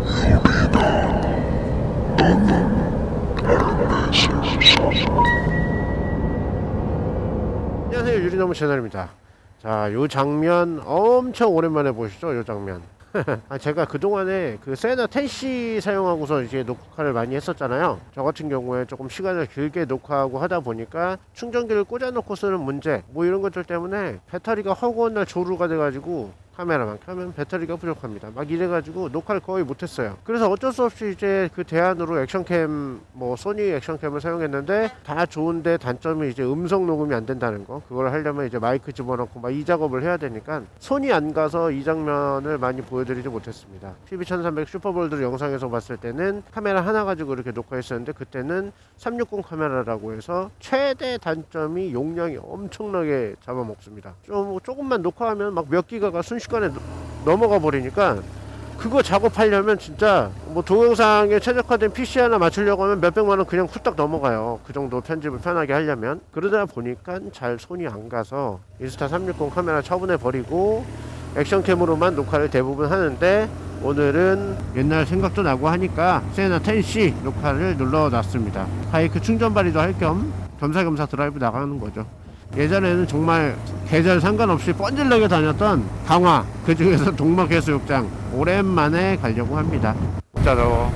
안녕하세요, 유리나무 채널입니다. 자, 요 장면 엄청 오랜만에 보시죠. 요 장면. 제가 그동안에 그 세나 10C 사용하고서 이제 녹화를 많이 했었잖아요. 저 같은 경우에 조금 시간을 길게 녹화하고 하다 보니까 충전기를 꽂아 놓고 쓰는 문제 뭐 이런 것들 때문에 배터리가 허구한 날 조루가 돼 가지고 카메라만 켜면 배터리가 부족합니다. 막 이래가지고 녹화를 거의 못했어요. 그래서 어쩔 수 없이 이제 그 대안으로 액션캠, 뭐 소니 액션캠을 사용했는데 다 좋은데 단점이 이제 음성 녹음이 안 된다는 거. 그걸 하려면 이제 마이크 집어넣고 막 이 작업을 해야 되니까 손이 안 가서 이 장면을 많이 보여드리지 못했습니다. PB1300 슈퍼볼드 영상에서 봤을 때는 카메라 하나 가지고 이렇게 녹화했었는데 그때는 360 카메라라고 해서 최대 단점이 용량이 엄청나게 잡아먹습니다. 조금만 녹화하면 막 몇 기가가 순식간에 넘어가 버리니까 그거 작업하려면 진짜 뭐 동영상에 최적화된 PC 하나 맞추려고 하면 몇백만원 그냥 후딱 넘어가요. 그 정도 편집을 편하게 하려면. 그러다 보니까 잘 손이 안 가서 인스타 360 카메라 처분해 버리고 액션캠으로만 녹화를 대부분 하는데 오늘은 옛날 생각도 나고 하니까 세나 10C 녹화를 눌러 놨습니다. 바이크 충전 발휘도 할 겸 겸사겸사 드라이브 나가는 거죠. 예전에는 정말 계절 상관없이 뻔질나게 다녔던 강화, 그 중에서 동막해수욕장 오랜만에 가려고 합니다. 따가워.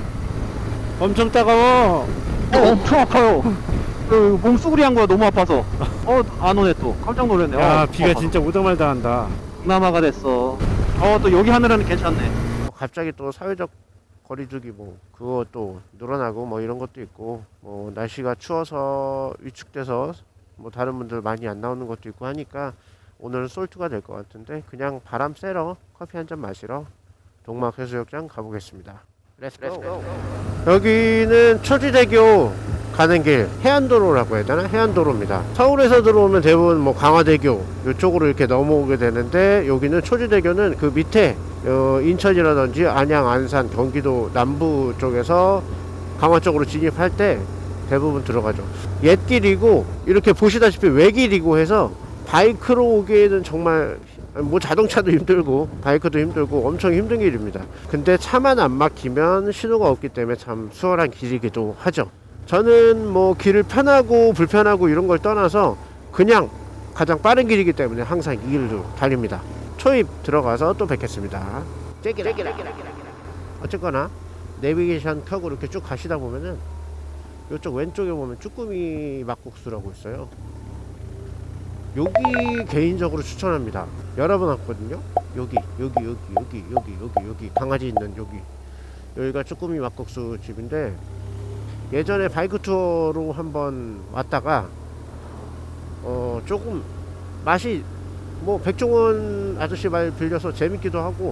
엄청 따가워. 엄청 아파요. 몸 쭈그리한 거야, 너무 아파서. 안 오네 또. 깜짝 놀랐네. 야, 비가 진짜 오다말다 한다. 동남아가 됐어. 또 여기 하늘은 괜찮네. 갑자기 또 사회적 거리두기 뭐 그거 또 늘어나고 뭐 이런 것도 있고, 뭐 날씨가 추워서 위축돼서 뭐 다른 분들 많이 안 나오는 것도 있고 하니까 오늘은 솔트가 될 것 같은데 그냥 바람 쐬러 커피 한잔 마시러 동막해수욕장 가보겠습니다. 렛츠고. 여기는 초지대교 가는 길, 해안도로라고 해야 되나? 해안도로입니다. 서울에서 들어오면 대부분 뭐 강화대교 이쪽으로 이렇게 넘어오게 되는데 여기는 초지대교는 그 밑에 인천이라든지 안양, 안산, 경기도 남부 쪽에서 강화 쪽으로 진입할 때 대부분 들어가죠. 옛길이고 이렇게 보시다시피 외길이고 해서 바이크로 오기에는 정말 뭐 자동차도 힘들고 바이크도 힘들고 엄청 힘든 길입니다. 근데 차만 안 막히면 신호가 없기 때문에 참 수월한 길이기도 하죠. 저는 뭐 길을 편하고 불편하고 이런 걸 떠나서 그냥 가장 빠른 길이기 때문에 항상 이 길로 달립니다. 초입 들어가서 또 뵙겠습니다. 어쨌거나 내비게이션 켜고 이렇게 쭉 가시다 보면은 이쪽 왼쪽에 보면 쭈꾸미 막국수라고 있어요. 여기 개인적으로 추천합니다. 여러 번 왔거든요. 여기 강아지 있는 여기가 쭈꾸미 막국수 집인데 예전에 바이크 투어로 한번 왔다가 조금 맛이 뭐 백종원 아저씨 말 빌려서 재밌기도 하고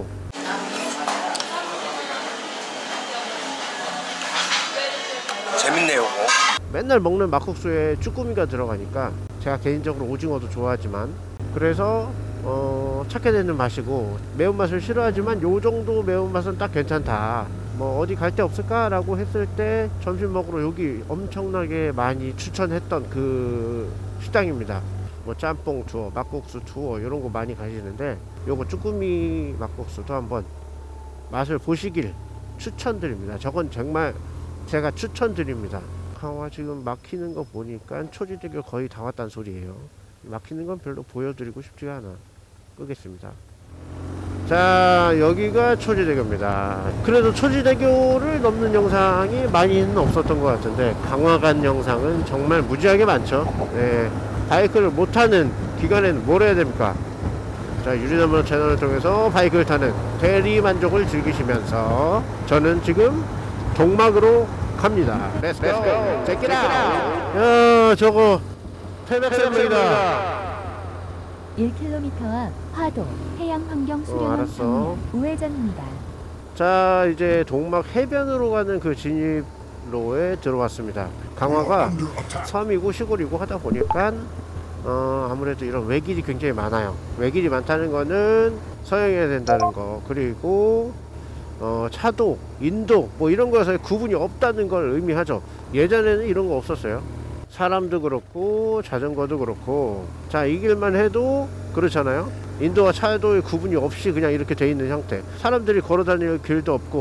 재밌네요. 맨날 먹는 막국수에 쭈꾸미가 들어가니까 제가 개인적으로 오징어도 좋아하지만 그래서 찾게 되는 맛이고 매운맛을 싫어하지만 요정도 매운맛은 딱 괜찮다. 뭐 어디 갈 데 없을까 라고 했을 때 점심 먹으러 여기 엄청나게 많이 추천했던 그 식당입니다. 뭐 짬뽕 투어, 막국수 투어 이런 거 많이 가시는데 요거 쭈꾸미 막국수도 한번 맛을 보시길 추천드립니다. 저건 정말 제가 추천드립니다. 강화 지금 막히는 거 보니까 초지대교 거의 다 왔다는 소리예요. 막히는 건 별로 보여드리고 싶지가 않아. 끄겠습니다. 자, 여기가 초지대교입니다. 그래도 초지대교를 넘는 영상이 많이는 없었던 것 같은데 강화 간 영상은 정말 무지하게 많죠. 네, 바이크를 못타는 기간에는 뭘 해야 됩니까? 자, 유리나무 채널을 통해서 바이크를 타는 대리만족을 즐기시면서 저는 지금 동막으로 갑니다. 렛츠고. 체크 잇 아웃. 야, 저거 태백산맥이다. 1km 앞 화도 해양환경 수련원 알았어. 우회전입니다. 자, 이제 동막 해변으로 가는 그 진입로에 들어왔습니다. 강화가 섬이고 시골이고 하다 보니까 아무래도 이런 외길이 굉장히 많아요. 외길이 많다는 거는 서행해야 된다는 거, 그리고 차도, 인도 뭐 이런 거에서 구분이 없다는 걸 의미하죠. 예전에는 이런 거 없었어요. 사람도 그렇고 자전거도 그렇고. 자, 이 길만 해도 그렇잖아요. 인도와 차도의 구분이 없이 그냥 이렇게 돼 있는 형태. 사람들이 걸어 다닐 길도 없고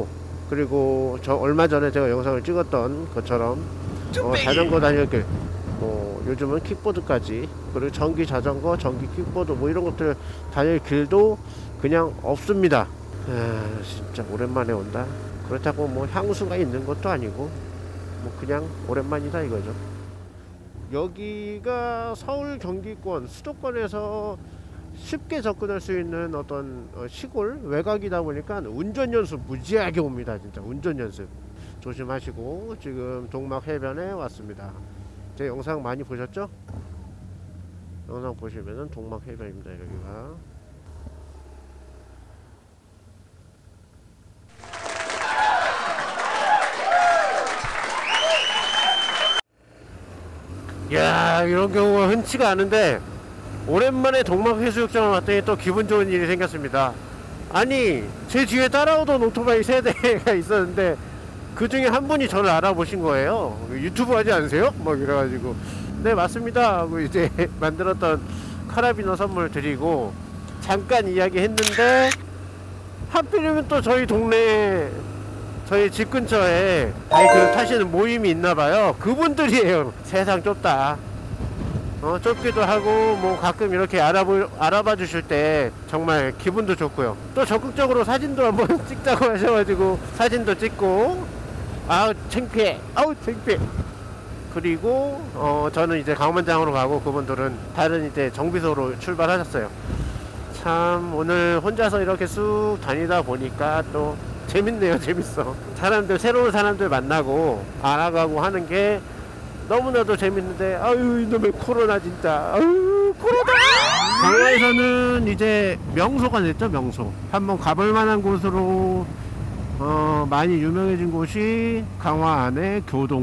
그리고 저 얼마 전에 제가 영상을 찍었던 것처럼 자전거 다닐길, 요즘은 킥보드까지, 그리고 전기 자전거, 전기 킥보드 뭐 이런 것들 다닐 길도 그냥 없습니다. 진짜 오랜만에 온다. 그렇다고 뭐 향수가 있는 것도 아니고 뭐 그냥 오랜만이다 이거죠. 여기가 서울 경기권 수도권에서 쉽게 접근할 수 있는 어떤 시골 외곽이다 보니까 운전 연습 무지하게 옵니다. 진짜 운전 연습 조심하시고. 지금 동막 해변에 왔습니다. 제 영상 많이 보셨죠? 영상 보시면은 동막 해변입니다. 여기가 야, 이런 경우가 흔치가 않은데 오랜만에 동막해수욕장을 왔더니 또 기분 좋은 일이 생겼습니다. 아니, 제 뒤에 따라오던 오토바이 3대가 있었는데 그 중에 한 분이 저를 알아보신 거예요. 유튜브 하지 않으세요? 막 이래가지고 네 맞습니다 하고 이제 만들었던 카라비너 선물 드리고 잠깐 이야기 했는데, 하필이면 또 저희 동네, 저희 집 근처에 바이크 타시는 모임이 있나봐요. 그분들이에요. 세상 좁다. 좁기도 하고 뭐 가끔 이렇게 알아봐 주실 때 정말 기분도 좋고요. 또 적극적으로 사진도 한번 찍자고 하셔가지고 사진도 찍고, 아우 창피해, 아우 창피해. 그리고 저는 이제 강원장으로 가고 그분들은 다른 이제 정비소로 출발하셨어요. 참 오늘 혼자서 이렇게 쑥 다니다 보니까 또 재밌네요. 재밌어. 사람들, 새로운 사람들 만나고 알아가고 하는 게 너무나도 재밌는데, 아유 이놈의 코로나 진짜, 아유 코로나. 강화에서는 이제 명소가 됐죠. 명소 한번 가볼 만한 곳으로 많이 유명해진 곳이 강화 안에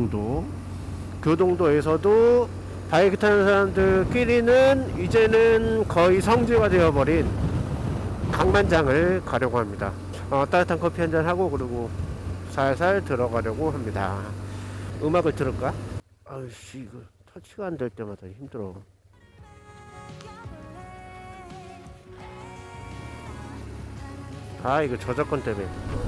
교동도에서도 바이크 타는 사람들끼리는 이제는 거의 성지가 되어버린 강만장을 가려고 합니다. 따뜻한 커피 한잔 하고 그리고 살살 들어가려고 합니다. 음악을 들을까? 아이씨, 이거 터치가 안 될 때마다 힘들어. 아, 이거 저작권 때문에.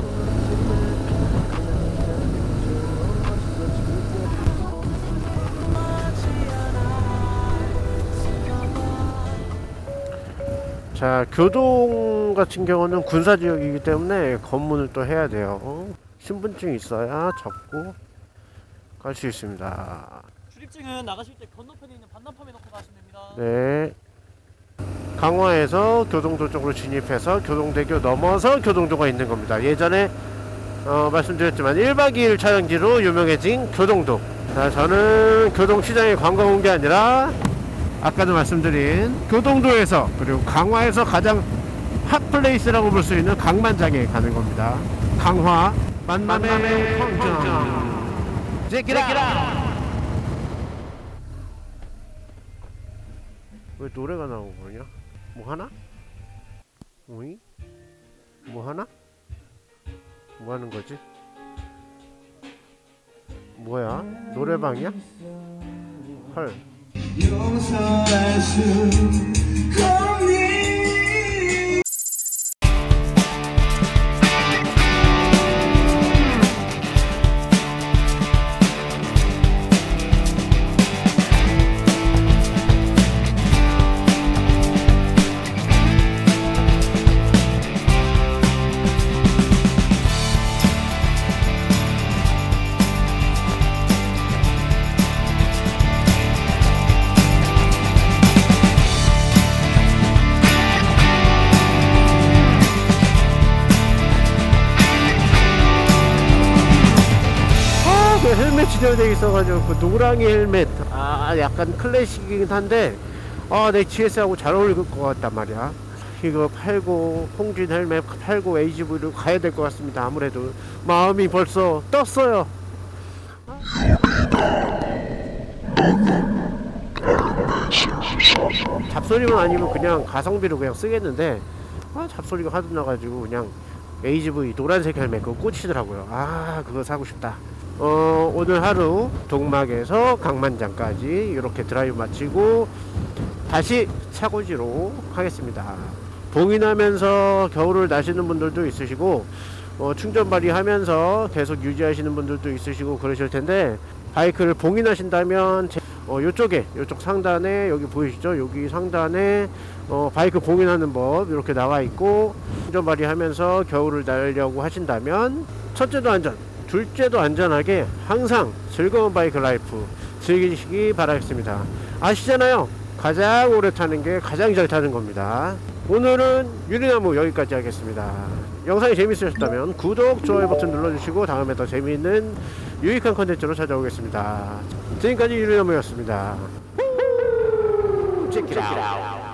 자, 교동 같은 경우는 군사지역이기 때문에 검문을 또 해야 돼요. 신분증이 있어야 접고 갈 수 있습니다. 출입증은 나가실 때 건너편에 있는 반납함에 넣고 가시면 됩니다. 네. 강화에서 교동도 쪽으로 진입해서 교동대교 넘어서 교동도가 있는 겁니다. 예전에 말씀드렸지만 1박 2일 촬영지로 유명해진 교동도. 자, 저는 교동시장에 관광 온 게 아니라 아까도 말씀드린 교동도에서, 그리고 강화에서 가장 핫플레이스라고 볼 수 있는 강만장에 가는 겁니다. 강화 만남의 광장. 제끼라! 왜 노래가 나오고 그러냐? 뭐 하나? 오잉? 뭐 하나? 뭐 하는 거지? 뭐야? 노래방이야? 헐. 용서할 수 없니? 헬멧 진열되어 있어가지고 그 노랑이 헬멧, 약간 클래식이긴 한데 내 GS하고 잘 어울릴 것 같단 말이야. 이거 팔고 홍진 헬멧 팔고 AGV로 가야 될 것 같습니다. 아무래도 마음이 벌써 떴어요. 잡소리만 아니면 그냥 가성비로 그냥 쓰겠는데 잡소리가 하도 나가지고 그냥 AGV 노란색 헬멧 그거 꽂히더라고요. 그거 사고 싶다. 오늘 하루 동막에서 강만장까지 이렇게 드라이브 마치고 다시 차고지로 하겠습니다. 봉인하면서 겨울을 나시는 분들도 있으시고 충전 발휘하면서 계속 유지하시는 분들도 있으시고 그러실 텐데, 바이크를 봉인하신다면 요쪽 상단에 여기 보이시죠? 여기 상단에 바이크 봉인하는 법 이렇게 나와 있고, 충전 발휘하면서 겨울을 날려고 하신다면 첫째도 안전, 둘째도 안전하게 항상 즐거운 바이크 라이프 즐기시기 바라겠습니다. 아시잖아요, 가장 오래 타는 게 가장 잘 타는 겁니다. 오늘은 유리나무 여기까지 하겠습니다. 영상이 재밌으셨다면 구독, 좋아요 버튼 눌러주시고 다음에 더 재미있는 유익한 컨텐츠로 찾아오겠습니다. 지금까지 유리나무였습니다. Check it out.